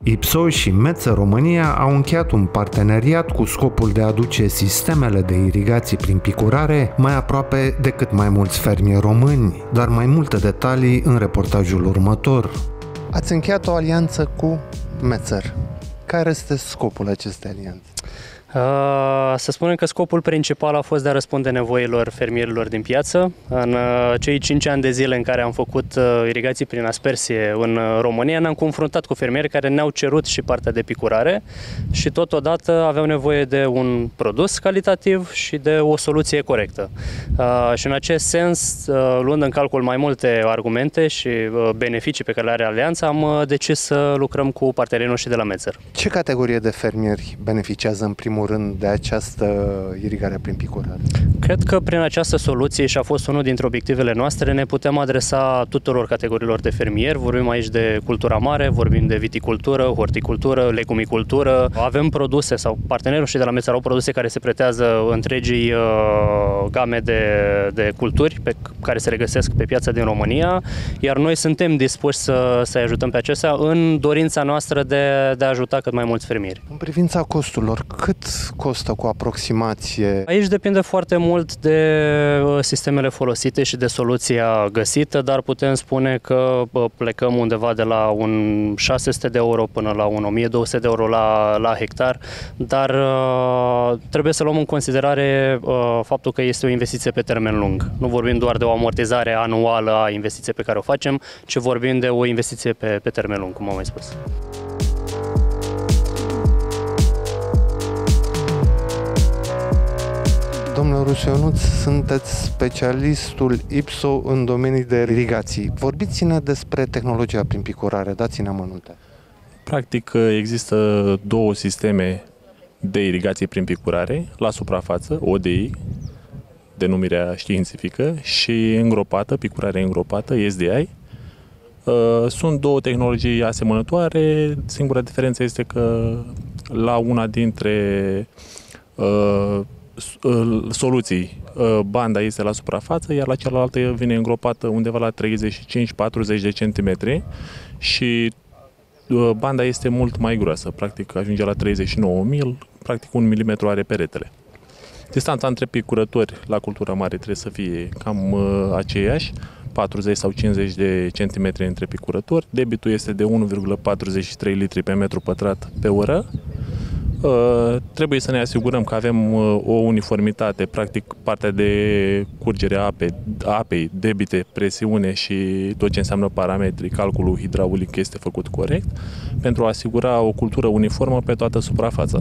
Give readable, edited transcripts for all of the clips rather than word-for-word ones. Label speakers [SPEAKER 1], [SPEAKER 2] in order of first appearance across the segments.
[SPEAKER 1] IPSO și Metzer România au încheiat un parteneriat cu scopul de a aduce sistemele de irigații prin picurare mai aproape de cât mai mulți fermieri români, dar mai multe detalii în reportajul următor. Ați încheiat o alianță cu Metzer. Care este scopul acestei alianțe?
[SPEAKER 2] Să spunem că scopul principal a fost de a răspunde nevoilor fermierilor din piață. În cei 5 ani de zile în care am făcut irigații prin aspersie în România, ne-am confruntat cu fermieri care ne-au cerut și partea de picurare și totodată aveau nevoie de un produs calitativ și de o soluție corectă. Și în acest sens, luând în calcul mai multe argumente și beneficii pe care le are alianța, am decis să lucrăm cu partenerii noștri de la Metzer.
[SPEAKER 1] Ce categorie de fermieri beneficiază în primul rând de această irigare prin picurare?
[SPEAKER 2] Cred că prin această soluție, și a fost unul dintre obiectivele noastre, ne putem adresa tuturor categoriilor de fermieri. Vorbim aici de cultura mare, vorbim de viticultură, horticultură, legumicultură. Avem produse sau partenerii și de la Metzer au produse care se pretează întregii game de culturi care se regăsesc pe piața din România, iar noi suntem dispuși să-i ajutăm pe acestea în dorința noastră de a ajuta cât mai mulți fermieri.
[SPEAKER 1] În privința costurilor, cât costă cu aproximație?
[SPEAKER 2] Aici depinde foarte mult de sistemele folosite și de soluția găsită, dar putem spune că plecăm undeva de la un 600 de euro până la un 1200 de euro la hectar, dar trebuie să luăm în considerare faptul că este o investiție pe termen lung. Nu vorbim doar de o amortizare anuală a investiției pe care o facem, ci vorbim de o investiție pe termen lung, cum am mai spus.
[SPEAKER 1] Domnule Rusu Ionuț, sunteți specialistul IPSO în domenii de irigații. Vorbiți-ne despre tehnologia prin picurare, dați-ne amănunte.
[SPEAKER 3] Practic există două sisteme de irigație prin picurare, la suprafață, ODI, denumirea științifică, și îngropată, picurare îngropată, SDI. Sunt două tehnologii asemănătoare, singura diferență este că la una dintre soluții banda este la suprafață, iar la cealaltă vine îngropată undeva la 35-40 de centimetri și banda este mult mai groasă, practic ajunge la 39 mm, practic 1 mm are peretele. Distanța între picurători la cultura mare trebuie să fie cam aceeași, 40 sau 50 de centimetri între picurători. Debitul este de 1,43 litri pe metru pătrat pe oră. Trebuie să ne asigurăm că avem o uniformitate, practic partea de curgere a apei, debite, presiune și tot ce înseamnă parametri, calculul hidraulic este făcut corect pentru a asigura o cultură uniformă pe toată suprafața.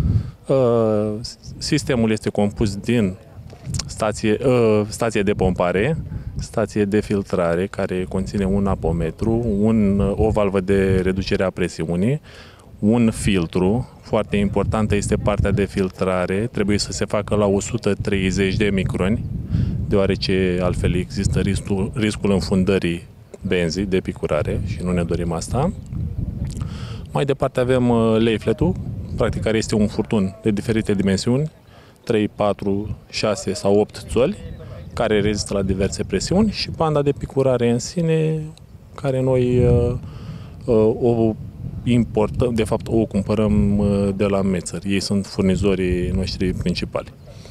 [SPEAKER 3] Sistemul este compus din stație de pompare, stație de filtrare care conține un apometru, o valvă de reducere a presiunii, un filtru. Foarte importantă este partea de filtrare, trebuie să se facă la 130 de microni, deoarece altfel există riscul înfundării benzii de picurare și nu ne dorim asta. Mai departe avem leafletul, practic care este un furtun de diferite dimensiuni, 3, 4, 6 sau 8 țoli, care rezistă la diverse presiuni, și banda de picurare în sine, care noi o importăm, de fapt o cumpărăm de la Metzer. Ei sunt furnizorii noștri principali.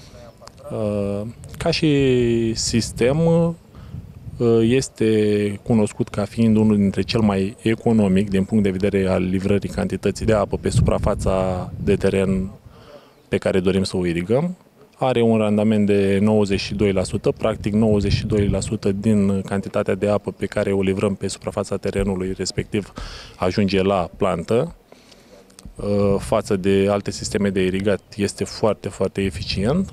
[SPEAKER 3] Ca și sistem, este cunoscut ca fiind unul dintre cel mai economic din punct de vedere al livrării cantității de apă pe suprafața de teren pe care dorim să o irigăm. Are un randament de 92%, practic 92% din cantitatea de apă pe care o livrăm pe suprafața terenului respectiv ajunge la plantă. Față de alte sisteme de irigat este foarte, foarte eficient.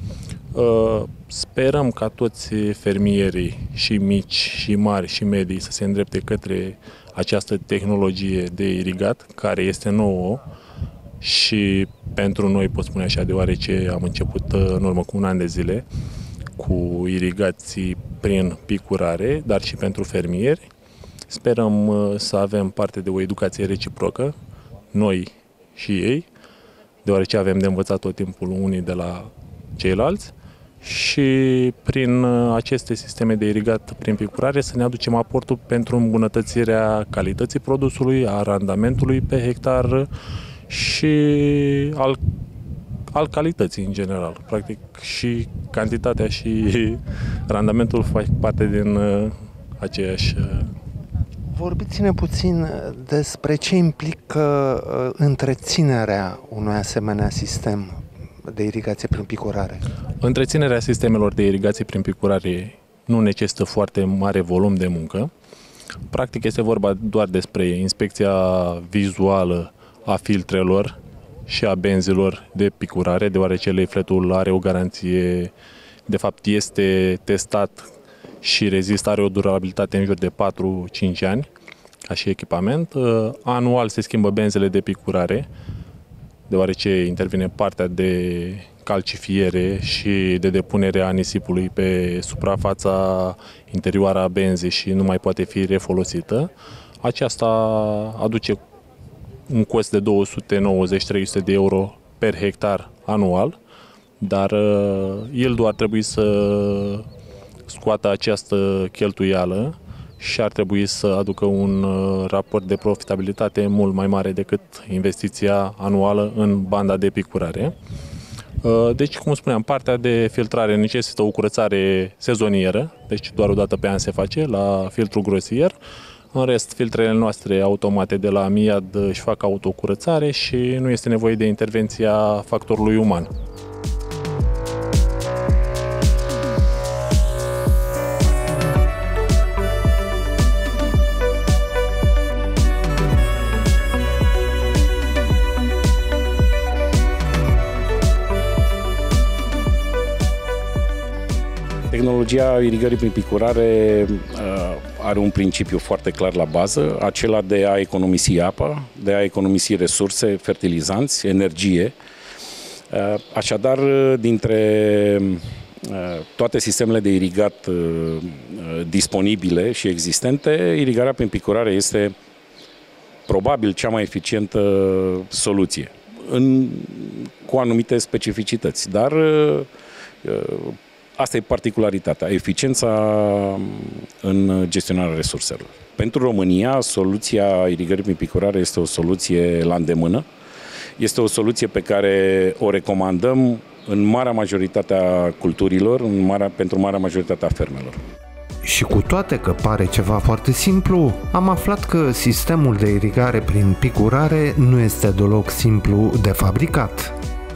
[SPEAKER 3] Sperăm ca toți fermierii, și mici, și mari, și medii, să se îndrepte către această tehnologie de irigat, care este nouă și pentru noi, pot spune așa, deoarece am început în urmă cu un an de zile cu irigații prin picurare, dar și pentru fermieri. Sperăm să avem parte de o educație reciprocă, noi și ei, deoarece avem de învățat tot timpul unii de la ceilalți, și prin aceste sisteme de irigat prin picurare să ne aducem aportul pentru îmbunătățirea calității produsului, a randamentului pe hectar și al calității în general. Practic și cantitatea și randamentul fac parte din aceeași.
[SPEAKER 1] Vorbiți-ne puțin despre ce implică întreținerea unui asemenea sistem de irigație prin picurare.
[SPEAKER 3] Întreținerea sistemelor de irigație prin picurare nu necesită foarte mare volum de muncă. Practic este vorba doar despre inspecția vizuală a filtrelor și a benzilor de picurare, deoarece leafletul are o garanție, de fapt este testat și rezistă, are o durabilitate în jur de 4-5 ani, ca și echipament. Anual se schimbă benzele de picurare, deoarece intervine partea de calcifiere și de depunere a nisipului pe suprafața interioară a benzei și nu mai poate fi refolosită. Aceasta aduce un cost de 290-300 de euro per hectar anual, dar el doar trebuie să scoată această cheltuială și ar trebui să aducă un raport de profitabilitate mult mai mare decât investiția anuală în banda de picurare. Deci, cum spuneam, partea de filtrare necesită o curățare sezonieră, deci doar o dată pe an se face la filtru grosier. În rest, filtrele noastre automate de la Miad își fac autocurățare și nu este nevoie de intervenția factorului uman.
[SPEAKER 4] Tehnologia irigării prin picurare are un principiu foarte clar la bază, acela de a economisi apa, de a economisi resurse, fertilizanți, energie. Așadar, dintre toate sistemele de irigat disponibile și existente, irigarea prin picurare este probabil cea mai eficientă soluție, cu anumite specificități, dar asta e particularitatea, eficiența în gestionarea resurselor. Pentru România, soluția irigării prin picurare este o soluție la îndemână. Este o soluție pe care o recomandăm în marea majoritate a culturilor, pentru marea majoritate a fermelor.
[SPEAKER 1] Și cu toate că pare ceva foarte simplu, am aflat că sistemul de irigare prin picurare nu este deloc simplu de fabricat.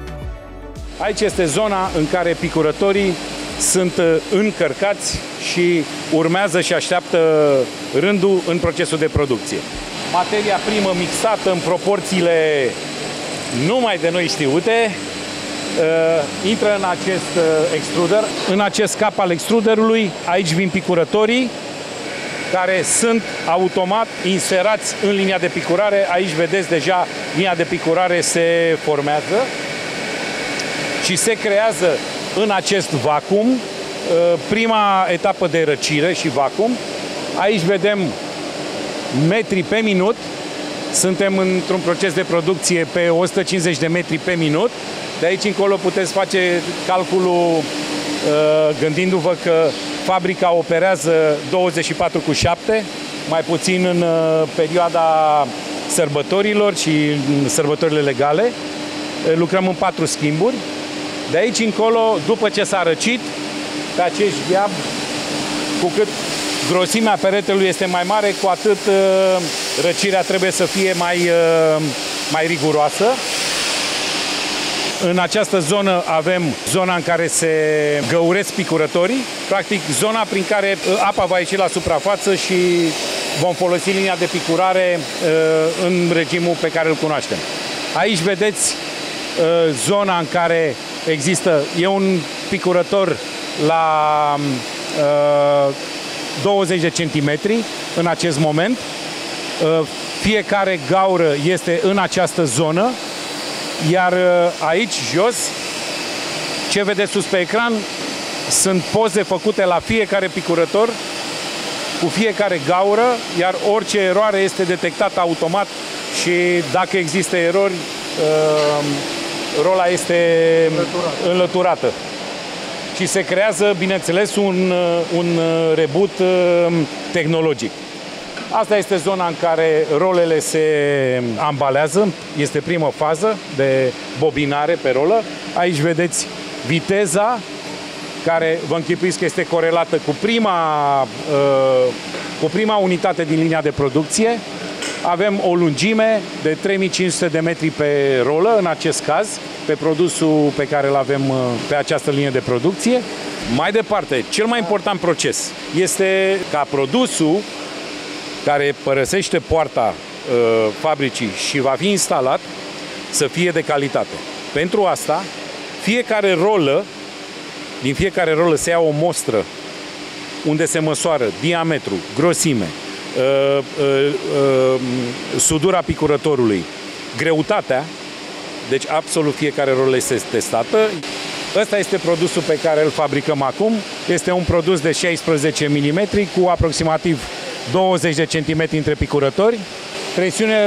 [SPEAKER 4] Aici este zona în care picurătorii sunt încărcați și urmează și așteaptă rândul în procesul de producție. Materia primă mixată în proporțiile numai de noi știute intră în acest extruder. În acest cap al extruderului, aici vin picurătorii care sunt automat inserați în linia de picurare. Aici vedeți deja linia de picurare se formează și se creează în acest vacuum prima etapă de răcire și vacuum. Aici vedem metri pe minut. Suntem într-un proces de producție pe 150 de metri pe minut. De aici încolo puteți face calculul gândindu-vă că fabrica operează 24/7, mai puțin în perioada sărbătorilor și în sărbătorile legale. Lucrăm în 4 schimburi. De aici încolo, după ce s-a răcit, pe acești gheab, cu cât grosimea peretelui este mai mare, cu atât răcirea trebuie să fie mai riguroasă. În această zonă avem zona în care se găuresc picurătorii, practic zona prin care apa va ieși la suprafață și vom folosi linia de picurare în regimul pe care îl cunoaștem. Aici vedeți zona în care e un picurător la 20 de centimetri în acest moment. Fiecare gaură este în această zonă, iar aici jos, ce vedeți sus pe ecran, sunt poze făcute la fiecare picurător cu fiecare gaură, iar orice eroare este detectată automat și dacă există erori, rola este înlăturată. și se creează, bineînțeles, un rebut tehnologic. Asta este zona în care rolele se ambalează, este prima fază de bobinare pe rolă. Aici vedeți viteza, care vă închipuiți că este corelată cu prima unitate din linia de producție. Avem o lungime de 3500 de metri pe rolă, în acest caz, pe produsul pe care îl avem pe această linie de producție. Mai departe, cel mai important proces este ca produsul care părăsește poarta fabricii și va fi instalat să fie de calitate. Pentru asta, din fiecare rolă se ia o mostră unde se măsoară diametru, grosime, sudura picurătorului, greutatea, deci absolut fiecare rolă este testată. Ăsta este produsul pe care îl fabricăm acum. Este un produs de 16 mm cu aproximativ 20 de cm între picurători. Presiunile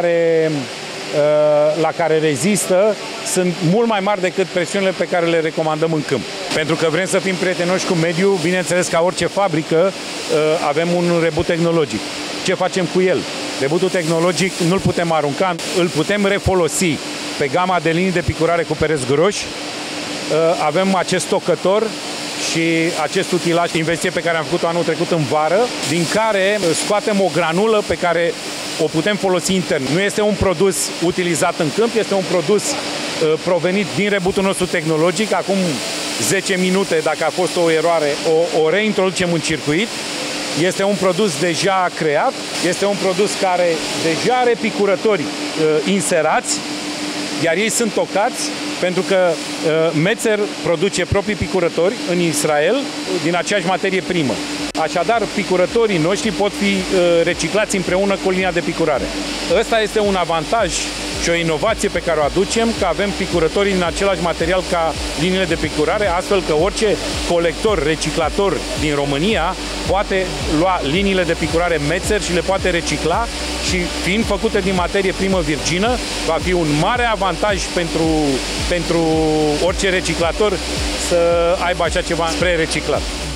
[SPEAKER 4] la care rezistă sunt mult mai mari decât presiunile pe care le recomandăm în câmp. Pentru că vrem să fim prietenoși cu mediul, bineînțeles, ca orice fabrică avem un rebut tehnologic. Ce facem cu el? Rebutul tehnologic nu-l putem arunca, îl putem refolosi pe gama de linii de picurare cu pereți groși. Avem acest tocător și acest utilaj, investiție pe care am făcut-o anul trecut în vară, din care scoatem o granulă pe care o putem folosi intern. Nu este un produs utilizat în câmp, este un produs provenit din rebutul nostru tehnologic. Acum 10 minute, dacă a fost o eroare, o reintroducem în circuit. Este un produs deja creat, este un produs care deja are picurători inserați, iar ei sunt tocați, pentru că Metzer produce proprii picurători în Israel din aceeași materie primă. Așadar, picurătorii noștri pot fi reciclați împreună cu linia de picurare. Ăsta este un avantaj și o inovație pe care o aducem, că avem picurătorii din același material ca liniile de picurare, astfel că orice colector, reciclator din România poate lua liniile de picurare Metzer și le poate recicla și, fiind făcute din materie primă virgină, va fi un mare avantaj pentru orice reciclator să aibă așa ceva spre reciclat.